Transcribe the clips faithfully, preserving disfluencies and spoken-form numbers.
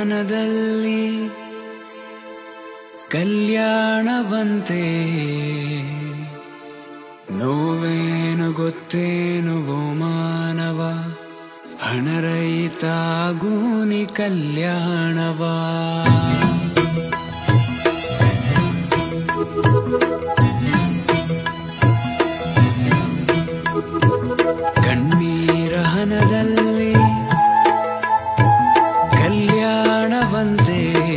ಹಣದಲ್ಲಿ ಕಲ್ಯಾಣವಂತೆ ನೋವೇನು ಗೊತ್ತೇನು ಓ ಮಾನವ ಹಣರಹಿತಾಗೂನಿ ಕಲ್ಯಾಣವಾ ಕಣ್ಣೀರ ಹಣದಲ್ಲಿ ಕಲ್ಯಾಣವಂತೆ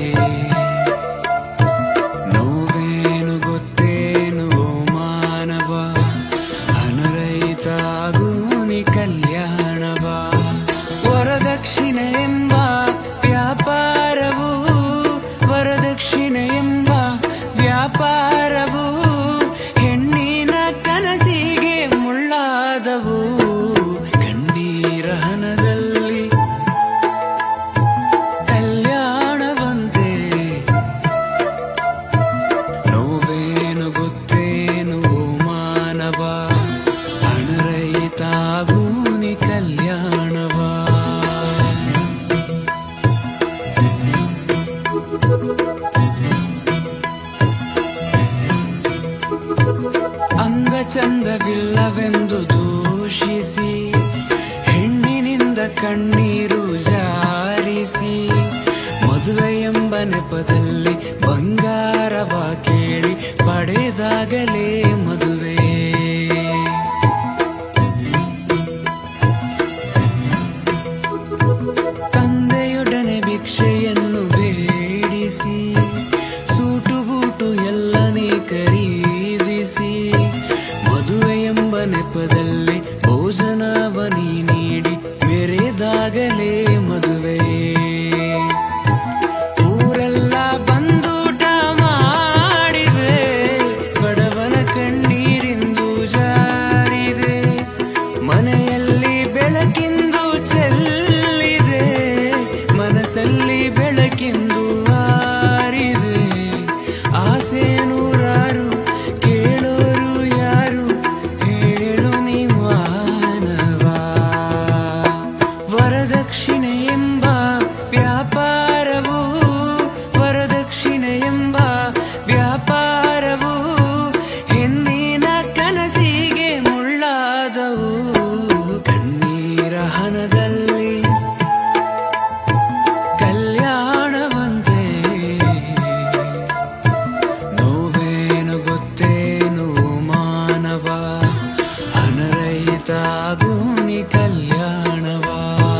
ನೋವೇನು ಗೊತ್ತೇನು ಓ ಮಾನವ ಹಣರಹಿತಾಗೂನಿ ಕಲ್ಯಾಣವಾ ವರದಕ್ಷಿಣೆ ಎಂಬ ವ್ಯಾಪಾರವು ವರದಕ್ಷಿಣೆ ಎಂಬ ವ್ಯಾಪಾರವು ಹೆಣ್ಣಿನ ಕನಸಿಗೆ ಮುಳ್ಳಾದವು ಕಣ್ಣೀರ ಹಣದಲ್ಲಿ ಕಲ್ಯಾಣವಂತೆ ನೋವೇನು ಗೊತ್ತೇನು ಮಾನವ ಹಣರಹಿತಾಗೂನಿ ಕಲ್ಯಾಣವಾ ಅಂಗಚಂದವಿಲ್ಲವೆಂದು ದೂಷಿಸಿ ಹೆಣ್ಣಿನಿಂದ ಕಣ್ಣೀರು ಜಾರಿಸಿ ಮದುವೆ ಎಂಬ ನೆಪದಲ್ಲಿ ಬಂಗಾರವ ಕೇಳಿ ಪಡೆದಾಗಲೇ ಮದುವೆ ತಂದೆಯೊಡನೆ ಭಿಕ್ಷೆಯನ್ನು ಬೇಡಿಸಿ ಸೂಟು ಬೂಟು ಎಲ್ಲನೇ ಖರೀದಿಸಿ ಮದುವೆ ಎಂಬ ನೆಪದಲ್ಲಿ ಭೋಜನವನಿ ನೀಡಿ ಮೆರೆದಾಗಲೇ ಮದುವೆ ಊರೆಲ್ಲ ಬಂದೂಟ ಮಾಡಿದೆ ಬಡವನ ಕಣ್ಣೀರಿಂದು ಜಾರಿದೆ ಮನೆಯಲ್ಲಿ ಬೆಳಕಿಂದು ಚೆಲ್ಲಿದೆ ಮನಸ್ಸಲ್ಲಿ ಬೆಳಕಿಂದು ಆರಿದೆ ಆಸೆ ನೂರಾರು ಕೇಳೋರು ಯಾರು ಹೇಳು ನೀ ಮಾನವ ವರದಕ್ಷಿಣೆ ಎಂಬ ವ್ಯಾಪಾರವು ವರದಕ್ಷಿಣೆ ಎಂಬ ವ್ಯಾಪಾರವು ಹೆಣ್ಣಿನ ಕನಸಿಗೆ ಮುಳ್ಳಾದವು ಕಣ್ಣೀರ ಹಣದಲ್ಲಿ ಕಲ್ಯಾಣವಂತೆ ನೋವೇನು ಗೊತ್ತೇನು ಮಾನವ ಹಣರಹಿತಾಗೂನಿ ಕಲ್ಯಾಣವಾ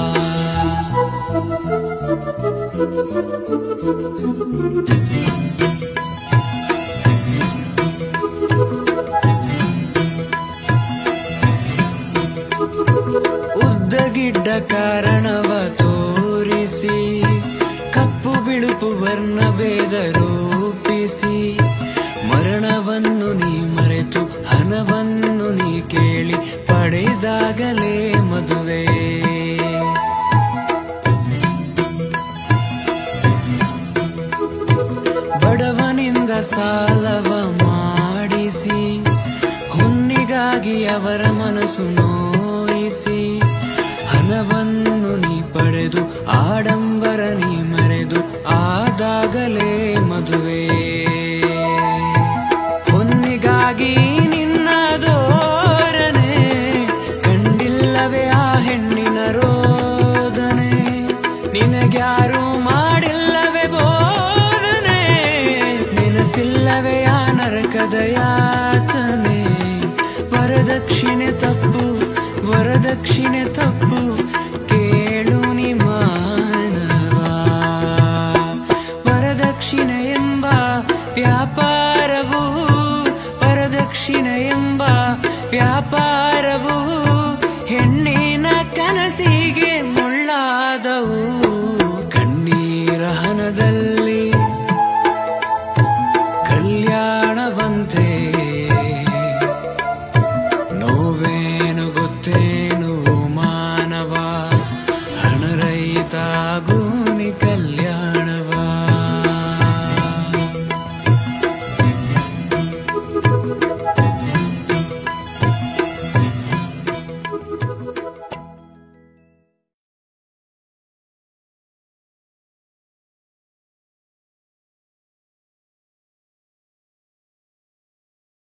ಉದ್ದಗಿಡ್ಡ ಕಾರಣವ ತೋರಿಸಿ ಕಪ್ಪು ಬಿಳುಪು ವರ್ಣ ಭೇದ ರೂಪಿಸಿ ಮರಣವನ್ನು ನೀ ಮರೆತು ಹಣವನ್ನು ನೀ ಕೇಳಿ ಪಡೆದಾಗಲೇ ಮದುವೆ ಬಡವನಿಂದ ಸಾಲವ ಮಾಡಿಸಿ ಹುಣ್ಣಿಗಾಗಿ ಅವರ ಮನಸ್ಸು ನೋಯಿಸಿ ಹಣವನ್ನು ನೀ ಪಡೆದು ಆಡಂಬರ ನೀ ಮರೆದು ಆದಾಗಲೇ ಮದುವೆ ಹೊನ್ನಿಗಾಗಿ ನಿನ್ನ ಧೋರಣೆ ಕಂಡಿಲ್ಲವೇ ಆ ಹೆಣ್ಣಿನ ರೋದನೆ ನಿನಗ್ಯಾರು ಮಾಡಿಲ್ಲವೇ ಬೋಧನೆ ನೆನಪಿಲ್ಲವೇ ಆ ನರಕದ ಯಾತನೆ ವರದಕ್ಷಿಣೆ ತಪ್ಪು ವರದಕ್ಷಿಣೆ ತಪ್ಪು ಕೇಳು ನೀ ಮಾನವ ವರದಕ್ಷಿಣೆ ಎಂಬ ವ್ಯಾಪಾರವು ವರದಕ್ಷಿಣೆ ಎಂಬ ವ್ಯಾಪಾರವು ಹೆಣ್ಣೆ